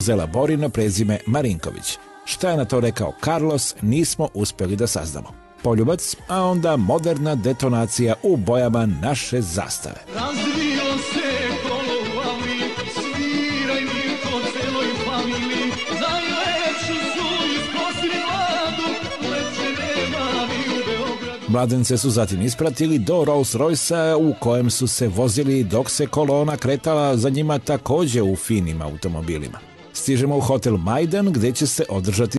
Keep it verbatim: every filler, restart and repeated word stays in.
uzela Borino prezime Marinković. Šta je na to rekao Carlos, nismo uspjeli da saznamo. Poljubac, a onda moderna detonacija u bojama naše zastave. Razvio se kolovavi, sviraj mi po celoj familiji, za lepšu su iskosili mladu, lepše nema mi u Beogradu. Mladence su zatim ispratili do Rolls Royce-a u kojem su se vozili dok se kolona kretala za njima također u finim automobilima. Stižemo u hotel Majdan gdje će se održati